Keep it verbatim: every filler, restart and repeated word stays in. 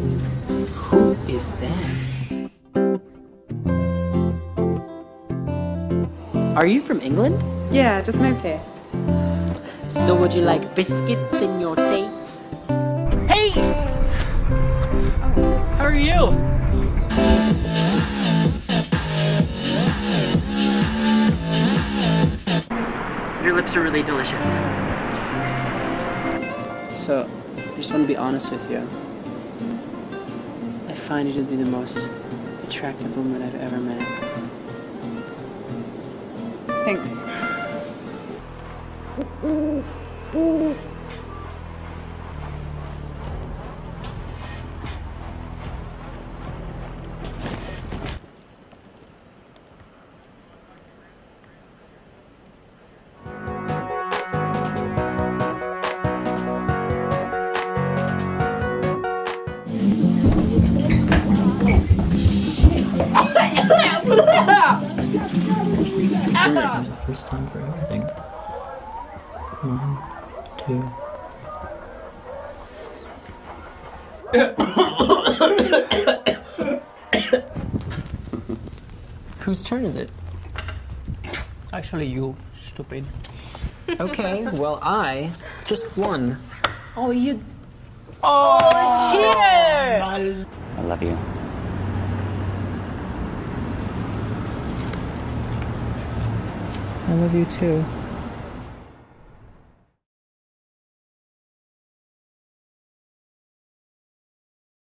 Who is that? Are you from England? Yeah, just moved here. So would you like biscuits in your tea? Hey! How are you? Your lips are really delicious. So, I just want to be honest with you. I find you to be the most attractive woman I've ever met. Thanks. There's a first time for everything. One, two. Whose turn is it? Actually, you, stupid. Okay, well, I just won. Oh, you. Oh, cheater! I love you. I love you too.